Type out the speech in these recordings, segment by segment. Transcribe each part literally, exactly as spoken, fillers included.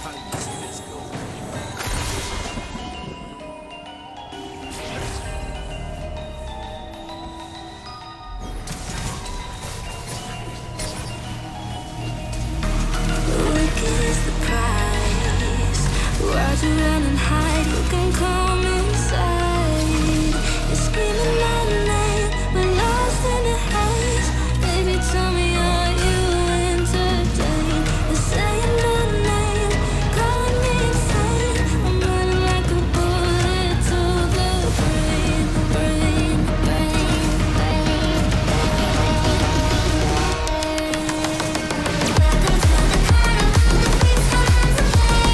Why'd you run and hide? You can come inside. You're screaming my name, we're lost in the haze. Baby, tell me, are you entertained? You're saying my name, calling me insane. I'm running like a bullet to the brain, brain, brain, brain. Welcome to the carnival, it's time to play.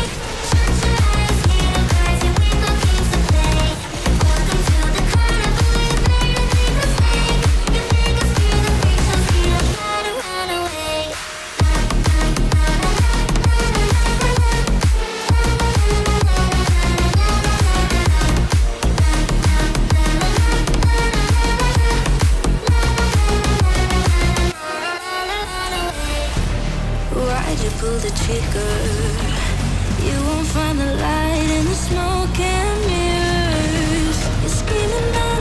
Why'd you pull the trigger? You won't find the light in the smoke and mirrors. You're screaming out.